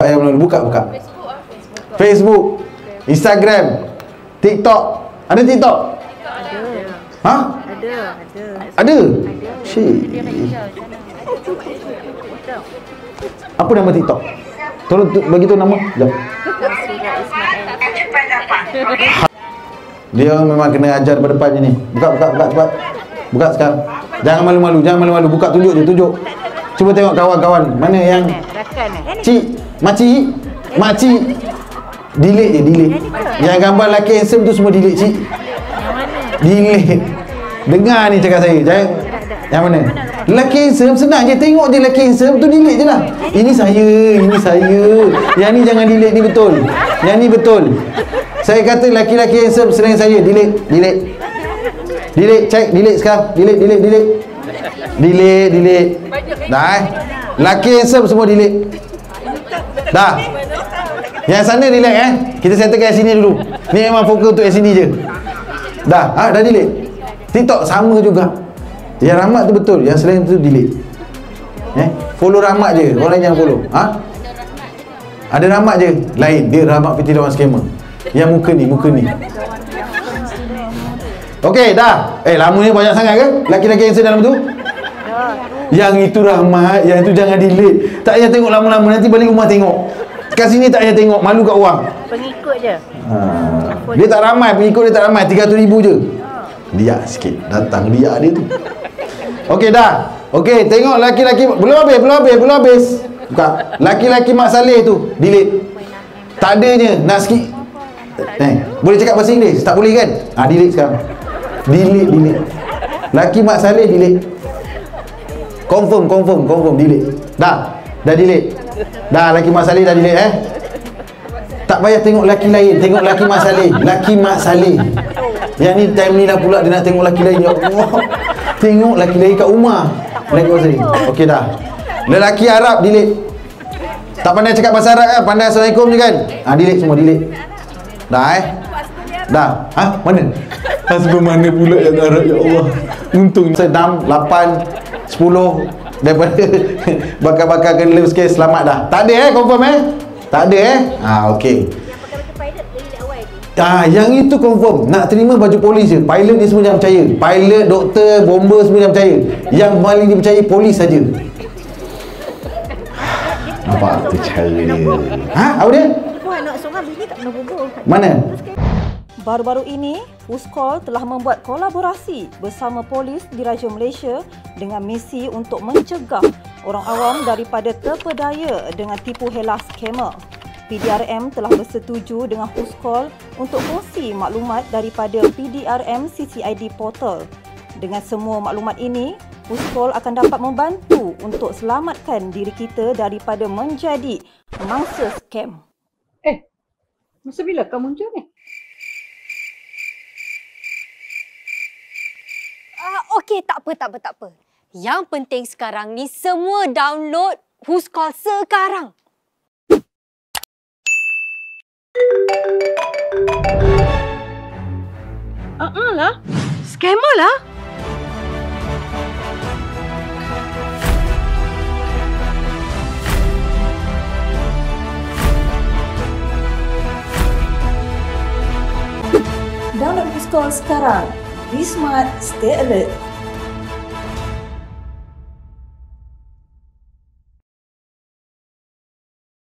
yang mana? Buka. Facebook, Instagram, TikTok. Ada TikTok? Ada. Ha? Ada. Syik. Apa nama TikTok? Tolong bagi tahu nama. Jap. Dia memang kena ajar depan depan je ni. Buka sekarang. Jangan malu-malu. Buka, tunjuk je, tunjuk. Cuba tengok kawan-kawan mana yang makcik. Delete je. Yang gambar lelaki handsome tu semua delete, cik. Delete. Dengar ni cakap saya. Jangan. Yang mana? Lelaki handsome senang je, tengok je lelaki handsome tu, delete je lah. Ini saya. Yang ni jangan delete, ni betul. Yang ni betul. Saya kata lelaki-lelaki handsome selain saya, delete. Check, delete sekarang. Delete. Dah lelaki handsome semua delete. Dah. Yang sana delete Kita settlekan sini dulu. Ni memang fokus untuk yang sini je. Dah delete. TikTok sama juga. Yang Rahmat tu betul, yang selain tu delete. Follow Rahmat je, orang lain jangan follow. Ada Rahmat je, lain. Dia Rahmat Piti Lawan Scammer. Yang muka ni. Okey, dah. Lamanya banyak sangat ke? Laki-laki yang dalam tu? Yang itu Rahmat, yang itu jangan delete. Tak payah tengok lama-lama, nanti balik rumah tengok. Kat sini tak payah tengok, malu kat orang. Pengikut je. Dia tak ramai, pengikut dia tak ramai, 300,000 je. Lihat sikit, datang lihat dia tu. Okey dah. Okey, tengok laki-laki belum habis. Buka. Laki-laki Mak Saleh tu, delete. Tak adanya, nak sikit. Boleh cakap bahasa Inggeris? Tak boleh kan? Delete sekarang. Delete. Laki Mak Saleh delete. Confirm delete. Dah delete. Dah laki Mak Saleh dah delete Tak payah tengok laki lain, tengok laki Mak Saleh. Laki Mak Saleh. Yang ni time ni dah pula dia nak tengok laki lain. Ya Allah. Tengok laki lain kat rumah. Laki Mak Saleh. Okey dah. Lelaki Arab delete. Tak pandai cakap bahasa Arab kan? Pandai Assalamualaikum je kan? Delete semua, delete. Dah Dah. Mana? Husband mana pula yang Arab, ya Allah. Untung 6, 8, 10 daripada bakar-bakar kena sikit, selamat dah. Tak ada confirm Tak ada okey. Yang itu confirm. Nak terima baju polis je. Pilot dia semua jangan percaya. Pilot, doktor, bomber semua jangan percaya. Yang paling dipercayai polis saja. Nampak tu cara dia. Apa dia? Nak seorang bini tak pernah bobo. Mana? Baru-baru ini, Puskol telah membuat kolaborasi bersama polis Diraja Malaysia dengan misi untuk mencegah orang awam daripada terpedaya dengan tipu helah skamer. PDRM telah bersetuju dengan Puskol untuk kongsi maklumat daripada PDRM CCID Portal. Dengan semua maklumat ini, Puskol akan dapat membantu untuk selamatkan diri kita daripada menjadi mangsa skam. Masa bila kau muncul ni? Okey, tak apa. Yang penting sekarang ni semua download Puskol sekarang. Lah. Scammer lah. Download Puskol sekarang. Be smart, stay alert.